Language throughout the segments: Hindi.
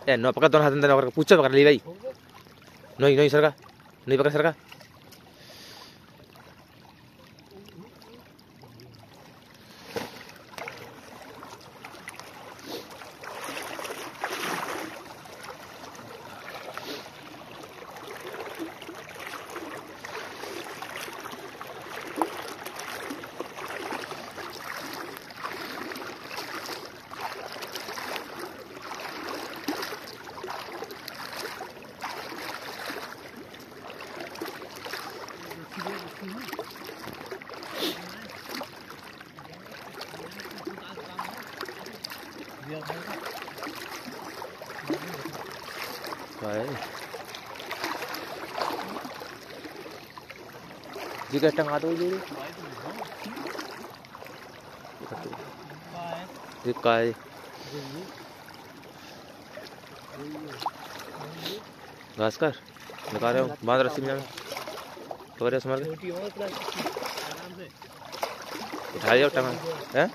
ए नो पकड़ दोनों हाथ अंदर पकड़ पूछो पकड़ ली भाई नहीं नहीं सरका नहीं पकड़ सरका जी का टंगा दो जी ये काय घास कर निकाल रहे हो बांध रस्सी में तो रे समझ उठा जाओ टंगा हैं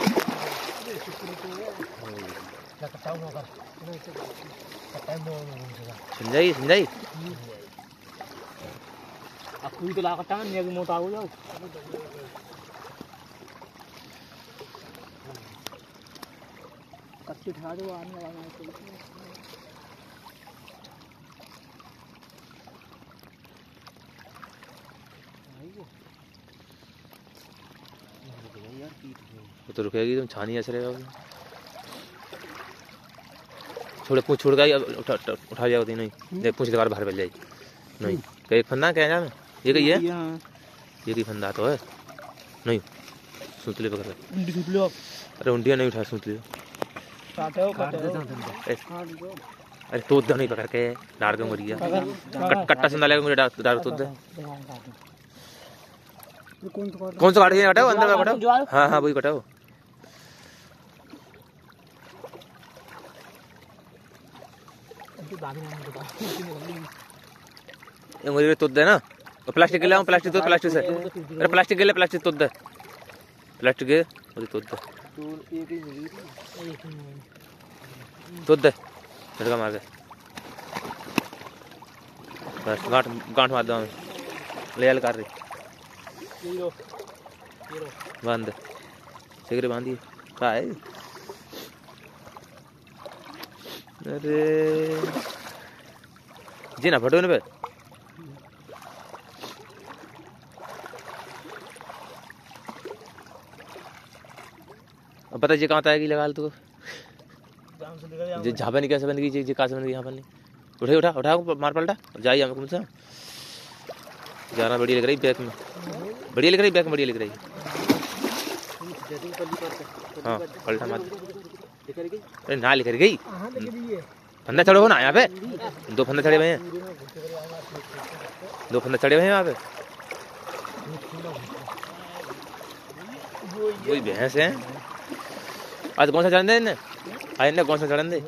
समझाई समझाई कोई तो ला कट्टा में मोटा हो जाओ कच्चे उठा दो आने वाला वो तो रुकेगी तुम छानी ऐसे रहेगा छोड़ पूछ छोड़ गई उठा जाओ नहीं देख पूछ दोबारा बाहर मिल जाएगी नहीं कई फंदा क्या जाना ये कही है ये कई फंदा तो है नहीं सूतले पकड़ ले अरे उंडिया नहीं उठा सूतले अरे तो नहीं पकड़ के डार के मरिया कट्टा से डालेगा मुझे डार तो कौन सा काट कटाओ अंदर में कटाओ हाँ हाँ वही कटाओ मुझे तो दे ना प्लास्टिक के लाओ प्लास्टिक तो प्लास्टिक से अरे प्लास्टिक के ले प्लास्टिक तो दे प्लास्टिक के मुझे तो दे तो दे झटका मार के बस गांठ गांठ मार दो ले आल कर रही बांध सिगरे बांधिए कहा है अरे जी ना फटो पे अब पता जी कहाँ आएगी लगा तू झापा नहीं कैसे बन गई जी कहाँ से बन गई यहाँ पर नहीं उठा उठा उठा मार पलटा जाइए हमें कौन सा जाना बढ़िया लग रही बैक में बढ़िया लग रही बैक में बढ़िया लग रही हाँ पलटा मार अरे ना लिख गई फंदा चढ़े हो ना यहाँ पे दो फंदा चढ़े हुए हैं दो फंदा चढ़े हुए हैं यहाँ पे वही भैंस है आज कौन सा चढ़न दे इन्हें आज इन्हें कौन सा चढ़न दे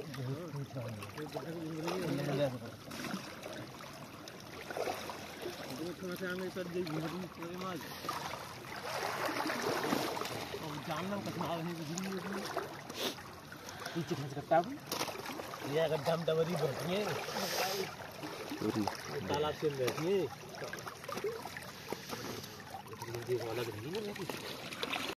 ये गड्ढा में डबरी भरती है तालाब से बैठी है